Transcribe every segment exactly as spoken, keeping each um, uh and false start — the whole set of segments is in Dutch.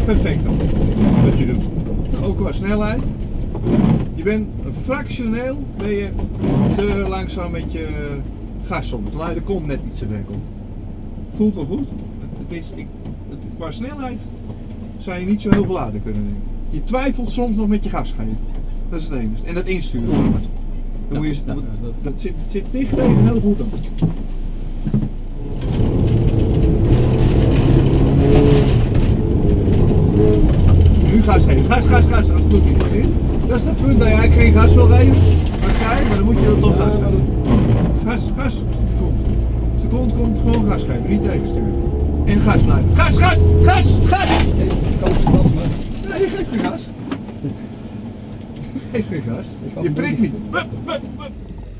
perfect dan, wat je doet. Ook qua snelheid. Je bent fractioneel ben je te langzaam met je gas soms. Er komt net iets te denken. Voelt wel goed. Het is, ik, het, qua snelheid zou je niet zo heel veel laden kunnen nemen. Je twijfelt soms nog met je gas geven. Dat is het enige. En dat insturen. Dan moet je, dat, dat zit, zit dicht tegen heel goed aan. Nu gas geven. Gas, gas, gas. Als het goed is. Dat is het punt dat je eigenlijk geen gas wil geven. Maar kijk, maar dan moet je er toch gas geven. Gas, gas. Kom. Als de kont komt, gewoon gas geven. Niet tegensturen. En gas blijven. Gas, gas, gas, gas! Nee, je geeft geen gas. Je geeft geen gas. Je prikt niet. Bup, bup, bup.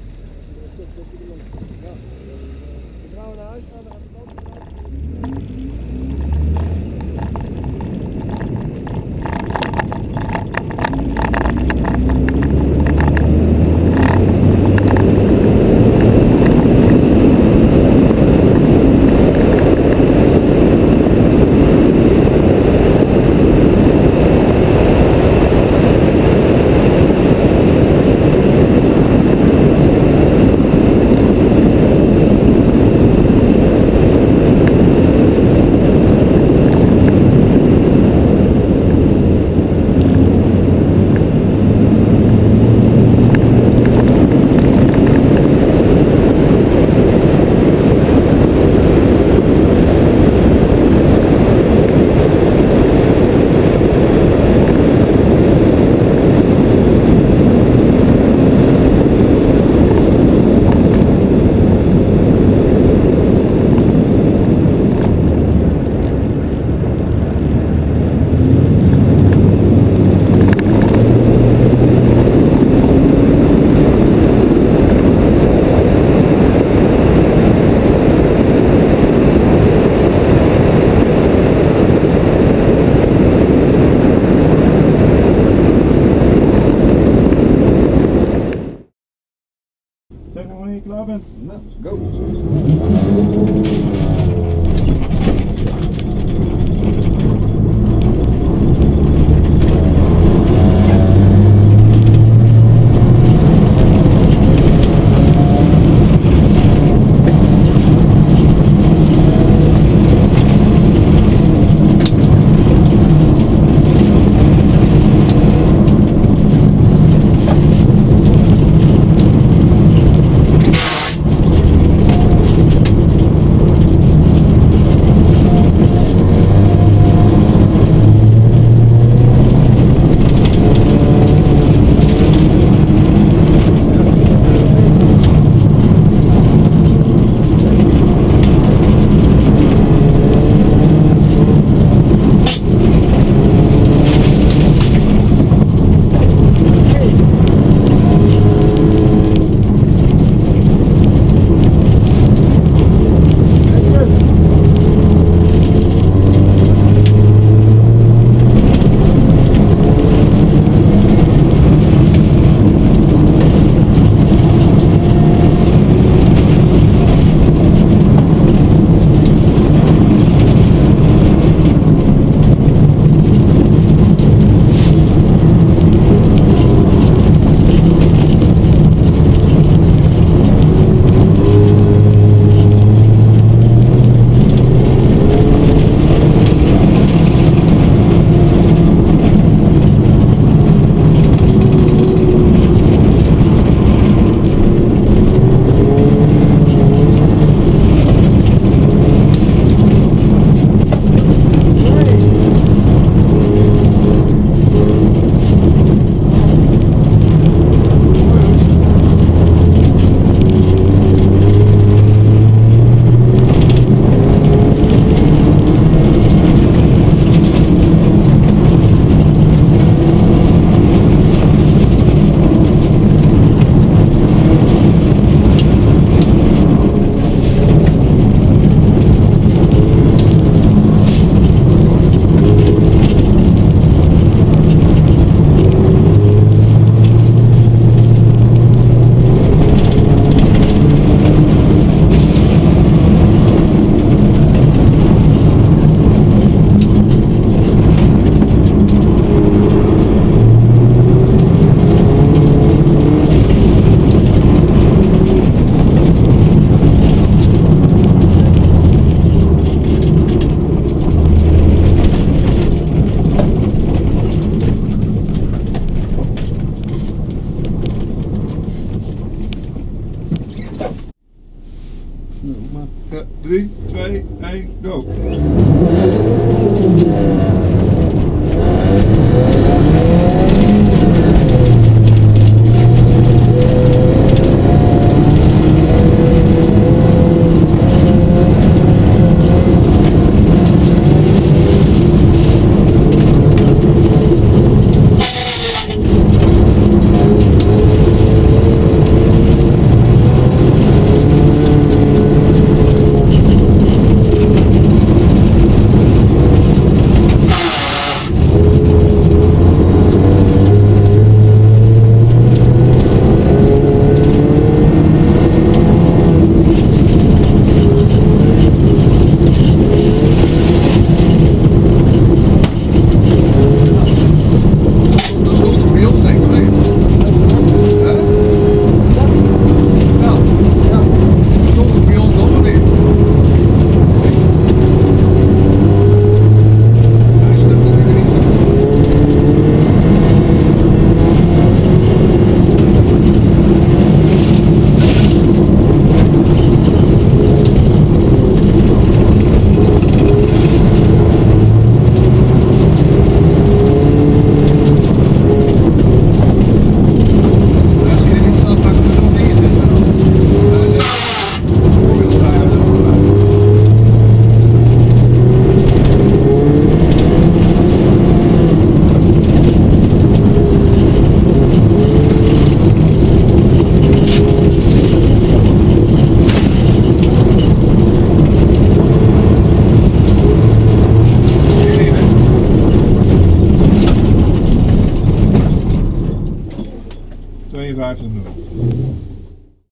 Zeg maar wanneer je klaar bent. Nou, go! drie, twee, één, go.